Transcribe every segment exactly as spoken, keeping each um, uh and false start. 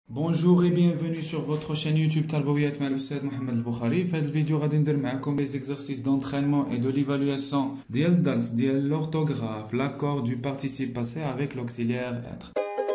Bonjour et bienvenue sur votre chaîne YouTube Tarbawiyat مع الأستاذ محمد البخاري. في هذا الفيديو غادي ندير معكم les exercices d'entraînement et de l'évaluation ديال الدرس ديال l'orthographe, l'accord du participe passé avec l'auxiliaire être.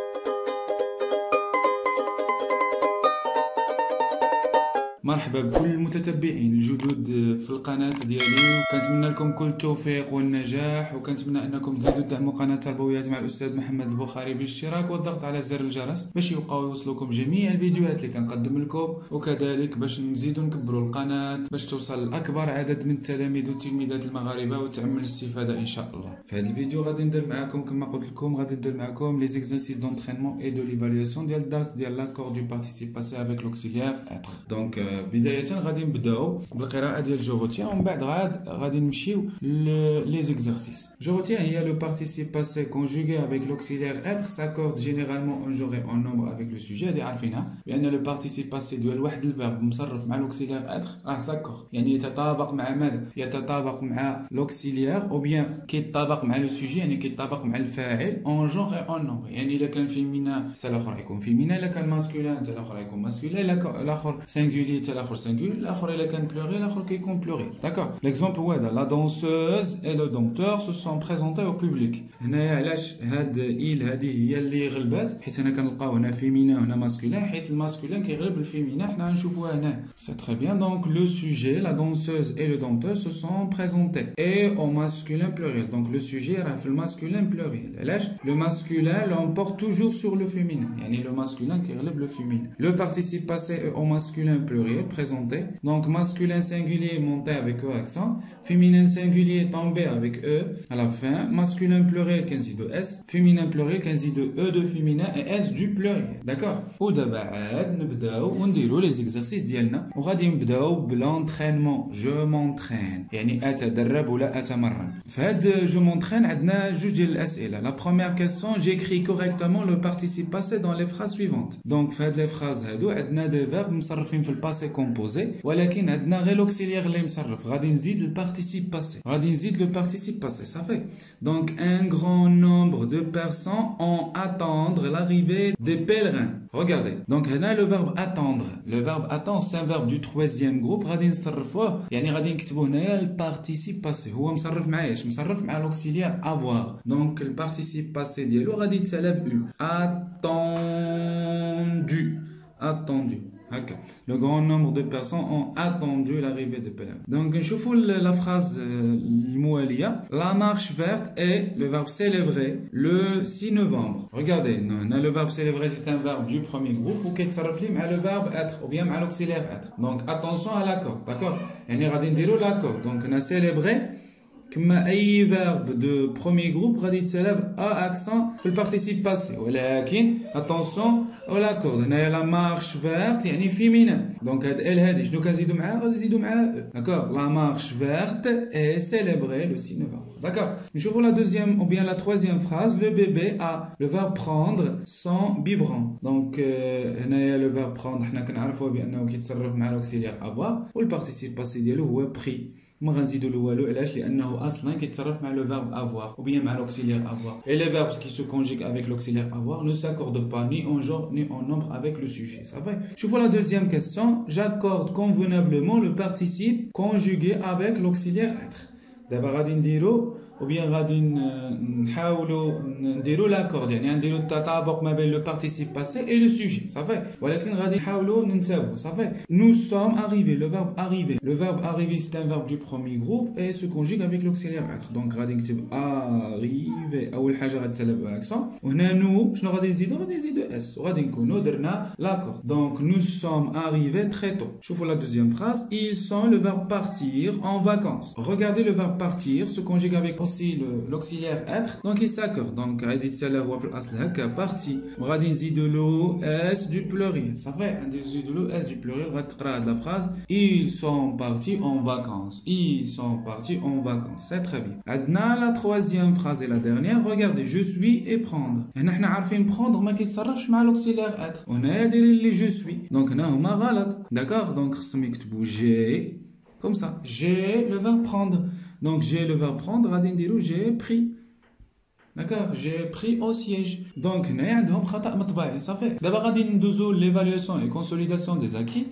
مرحبا بكل المتتبعين الجدد في القناة ديالي، كنتمنى لكم كل التوفيق والنجاح، وكنتمنى انكم تزيدوا تدعموا قناة تربويات مع الاستاذ محمد البخاري بالاشتراك والضغط على زر الجرس باش يبقاو يوصلوكم جميع الفيديوهات اللي كنقدم لكم، وكذلك باش نزيدوا نكبروا القناة باش توصل لاكبر عدد من التلاميذ والتلميذات المغاربة وتعم الاستفادة ان شاء الله. في هذا الفيديو غادي ندير معكم كما قلت لكم غادي ندير معكم لي زيكزارسيس دونترينمون اي دو ليفالياسيون ديال الدرس ديال لاكور دو بارتيسيب باسي افيك لوكسيليير اتر. دونك بداية غادي نبداو بالقراءة ديال جو روتيان ومن بعد غاد غادي نمشيو لي زيكزارسيس. جو روتيان هي لو بارتيسيب باسي كونجوغي افيك لوكسيليير اتر ساكورد جينيرالمون اون جور اون نومبر افيك لو سوجي. هادي عارفينها بان لو بارتيسيب باسي ديال واحد الفيرب مصرف مع لوكسيليير اتر راه ساكور، يعني يتطابق مع ماذا؟ يتطابق مع لوكسيليير او بيان كيتطابق مع لو سوجي، يعني كيتطابق مع الفاعل اون جور اون نومبر. يعني الا كان فيمينا حتى الاخر يكون فيمينا، الا كان ماسكولين حتى الاخر يكون ماسكولين، الا الاخر سينغولي حتى الاخر سينغولي، الاخر الا كان بلوري الاخر كيكون بلوري. داكور. ليكزومبل هو هذا: لا دونسوز اي لو دومبتور سو سون بريزونتي او بوبليك. هنايا علاش هاد ايل هذه هي اللي غلبات؟ حيت هنا كنلقاو هنا فيمينا وهنا ماسكولين، حيت الماسكولين كيغلب الفيمينا حنا غنشوفوها هنا. سي تري بيان. دونك لو سوجي لا دونسوز اي لو دومبتور سو سون بريزونتي اي او ماسكولين بلوريال. دونك لو سوجي راه في الماسكولين بلوريال. علاش؟ لو ماسكولين لومبورت توجور سور لو فيمينا، يعني لو ماسكولين كيغلب لو فيمينا. لو بارتيسيب باسي او ماسكولين بلوريال بريزونتي. Donc masculin singulier monté avec E accent, féminin singulier tombé avec E à la fin, masculin pluriel quinze de S, féminin pluriel quinze de E de féminin et S du pluriel. D'accord. ودابا عاد نبداو ونديرو les exercices ديالنا، وغادي نبداو بالانترينمون. جو مونترين يعني اتدرب ولا اتمرن. فهاد جو مونترين عندنا جوج ديال الاسئله. لا بروميير كيسيون: j'écris correctement le participe passé dans les phrases suivantes. Donc فهاد لي فراز هادو عندنا دي فيرب مصرفين في الباسي كومبوزي، ولكن عندنا غير لوكسيليير اللي مصرف. غادي نزيد البارتيسيب باسي، غادي نزيد لو بارتيسيب باسي صافي. دونك ان غران نومبر دو بيرسون اون اتاندر l'arrivée des pèlerins. Regardez. Donc هنا لو فيرب اتاندر، لو فيرب اتاندر سي ان فيرب دو ترويزيام جروب، غادي نصرفوه يعني غادي نكتبو هنايا البارتيسيب باسي. هو مصرف مع ايش؟ مصرف مع لوكسيليير افوار. دونك البارتيسيب باسي ديالو غادي يتسالى ب او. attendu attendu. Okay. Le grand nombre de personnes ont attendu l'arrivée de pèlerins. Donc, نشوفوا la phrase الموالية. La marche verte est le verbe célébrer le six novembre. Regardez, le verbe célébrer c'est un verbe du premier groupe ou qui est مع le verbe être ou bien مع l'auxiliaire être. Donc, attention à l'accord, d'accord? يعني غادي نديرو l'accord. Donc, on a célébré كما اي فيرب دو بروميي جروب غادي يتسالى ب ا اكسون في البارتيسيب باسي، ولكن اتونسيون او لاكورد. هنايا لا مارش فيرت يعني فيمينا، دونك هاد ال هادي شنو كنزيدو معاها؟ غادي نزيدو معاها او. داكور. لا مارش فيرت اي سيليبري لو six novembre. داكور. نشوفو لا دوزيام او بيان لا ترويزيام فراز: لو بيبي ا لو فيرب بروندر سون بيبرون. دونك هنايا لو فيرب بروندر حنا كنعرفوه بانه كيتصرف مع لوكسيليير افوار، والبارتيسيب باسي ديالو هو بري. ما غنزيدو له والو. علاش؟ لانه اصلا كيتصرف مع لو فيرب افوار ou bien مع لوكسيليير افوار. et les verbes qui se conjuguent avec l'auxiliaire avoir ne s'accordent pas ni en genre ni en nombre avec le sujet. Ça va. شوفوا la deuxième question: j'accorde convenablement le participe conjugué avec l'auxiliaire être. دابا غادي نديرو ou bien غادي نحاولوا نديروا لاكورد، يعني نديروا التطابق ما بين لو بارتيسيب باسي اي لو سوجي صافي، ولكن غادي نحاولوا ننتبهوا صافي. nous sommes arrivés. le verbe arriver le verbe arriver c'est un verbe du premier groupe et se conjugue avec l'auxiliaire être. donc غادي نكتب arriver اول حاجه غتسالى باكسون، وهنا نو شنو غادي نزيدو؟ غادي نزيدو اس، وغادي نكونوا درنا لاكورد. donc nous sommes arrivés très tôt. شوفوا la deuxième phrase: ils sont le verbe partir en vacances. regardez, le verbe partir se conjugue avec aussi l'auxiliaire être، donc il s'accorde. donc غادي يتسالى هو في الاصل هكا بارتي، وغادي نزيدو له اس دو بلوريال صافي. غادي نزيدو له اس دو بلوريال. غتقرا هاد لا فراز: ils sont partis en vacances. ils sont partis en vacances. c'est très bien. عندنا la troisième phrase et la dernière. regardez: je suis et prendre. هنا حنا عارفين prendre ما كيتصرفش مع l'auxiliaire être، وهنايا دايرين لي je suis. donc هنا هما غلط. داكوغ. donc خصهم يكتبوا j'ai comme ça. j'ai le verbe prendre. donc j'ai le verbe prendre غادي نديرو j'ai pris. D'accord, j'ai pris au siège. Donc هنايا عندهم خطأ مطبعي صافي. دابا غادي ندوزو l'évaluation et consolidation des acquis.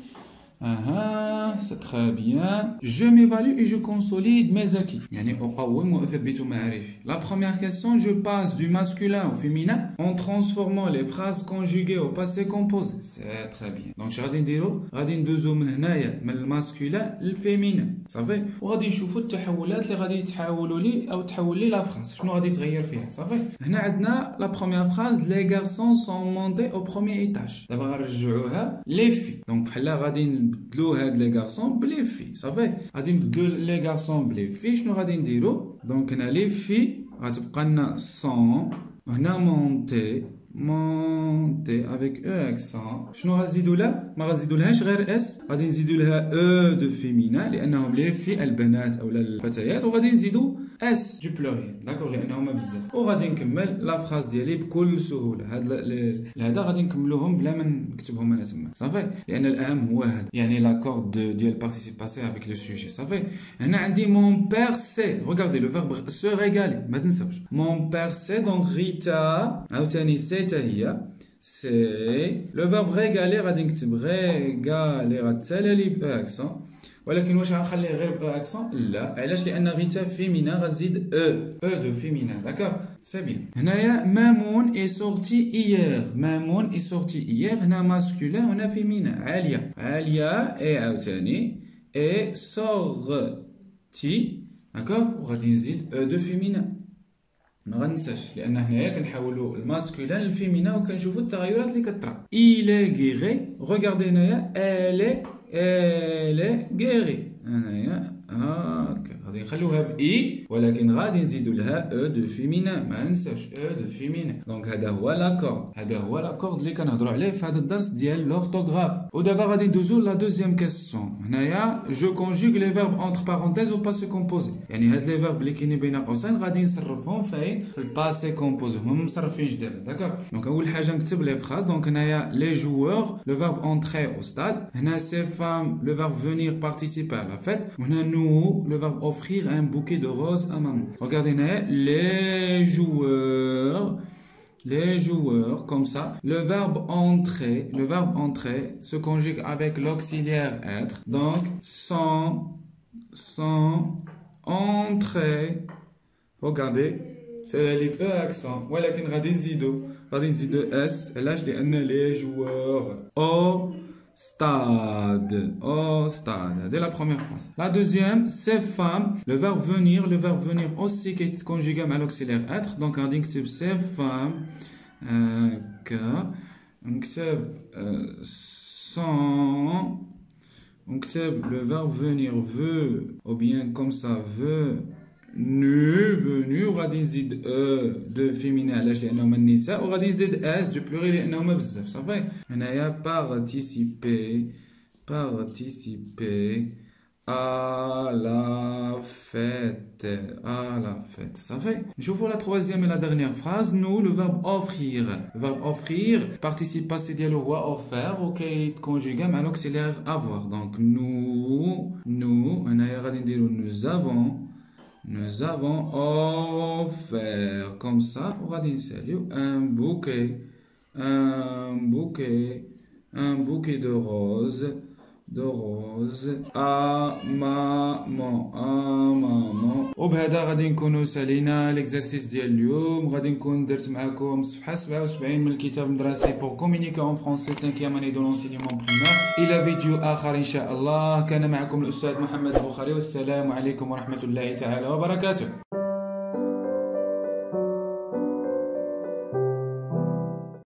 Ah, c'est très bien. Je m'évalue et je consolide mes acquis. يعني أقوم وأثبت معارفي. La première question, je passe du masculin au féminin en transformant les phrases conjuguées au passé composé. C'est très bien. Donc je غادي نديرو غادي ندوزو من هنايا من الماسكولين للفيمينين صافي وغادي نشوفوا التحولات اللي غادي يتحولوا لي أو تحول لي لا فراس شنو غادي يتغير فيها صافي. هنا عندنا la première phrase les garçons sont montés au premier étage. دابا غنرجعوها les filles. Donc بحال غادي نبدلو هاد لي غارسون بلي في صافي غادي نبدلو لي غارسون بلي في شنو غادي نديرو دونك هنا لي في غتبقى لنا سون وهنا مونتي مونتي افيك او اكسون شنو غنزيدو لها ما غنزيدو لهاش غير اس غادي نزيدو لها او دو فيمينا لانهم لي في البنات اولا الفتيات وغادي نزيدو اس دو بلوريال داكور لانهم بزاف وغادي نكمل لا فراز ديالي بكل سهوله هاد هذا غادي نكملوهم بلا ما نكتبهم انا تما صافي لان الاهم هو هذا يعني لاكورد ديال بارتيسيب باسي افيك لو سوجي صافي هنا عندي مون بير سي ريغاردي لو فيرب سو ريغالي ما تنساوش مون بير سي دونك ريتا عاوتاني سي حتى هي سي لو فيرب ريغالي غادي نكتب ريغالي غتسالى لي ب اكسون ولكن واش غنخليه غير ب اكسون لا علاش لان غيتا فيمينا غتزيد او او دو فيمينا داكور سي بيان هنايا مامون اي سورتي ايير مامون اي سورتي ايير هنا ماسكولين هنا فيمينا عاليه عاليه اي عاوتاني اي سورتي داكور وغادي نزيد او دو فيمينا ما غننساش لان هنايا كنحولوا الماسكولين للفيمينا وكنشوفوا التغيرات اللي كطرا إلي غيغي ريغاردي هنايا الي الي غيغي هنايا هاكا غادي نخلوها باي ولكن غادي نزيدوا لها او دو فيمينا ما ننساوش او دو فيمينا دونك هذا هو لاكورد هذا هو لاكورد اللي كنهضروا عليه في هذا الدرس ديال لورتوغراف ودابا غادي ندوزو لا دوزيام كيسيون هنايا جو كونجوغ لي فيرب اونتر بارونتيز او باسي كومبوزي يعني هاد لي فيرب اللي كاينين بين قوسين غادي نصرفهم فين في الباسي كومبوزي هما مصرفينش دابا داكوغ دونك اول حاجه نكتب لي فراز دونك هنايا لي جوور لو فيرب اونتري او ستاد هنا سي فام لو فيرب فونير بارتيسيبي à la fête وهنا نو لو فيرب offrir un bouquet de roses à maman. Regardez les joueurs, les joueurs comme ça. Le verbe entrer, le verbe entrer se conjugue avec l'auxiliaire être. Donc sans, sans entrer. Regardez, c'est les peu accents. ولكن غادي نزيدو غادي نزيدو اس علاش لان les joueurs au stade, au stade. Dès la première phrase. La deuxième, c'est femme. Le verbe venir, le verbe venir aussi qui est conjugué à l'auxiliaire être. Donc, on dit que c'est femme. Euh, que. Donc, c'est euh, sans. Donc, c'est le verbe venir veut, ou bien comme ça veut. Nu, venu, وغادي نزيد او دو فيمينا علاش لانهم النساء وغادي نزيد اس دو بلوري لانهم بزاف صافي هنايا بارتيسيبي بارتيسيبي à la fête à la fête صافي نشوفوا la troisième et la dernière phrase nous le verbe offrir le verbe offrir participe passé ديالو هو offert وكي conjugué مع l'auxiliaire avoir donc nous nous هنايا غادي نديرو nous avons Nous avons offert comme ça on va dire un bouquet, un bouquet, un bouquet de roses, de roses à maman, à maman. وبهذا غادي نكونوا سالينا ليكزارسيس ديال اليوم غادي نكون درت معكم صفحه سبعة وسبعين من الكتاب المدرسي pour communiquer en français cinquième année de l'enseignement primaire الى فيديو اخر ان شاء الله كان معكم الاستاذ محمد البخاري والسلام عليكم ورحمه الله تعالى وبركاته.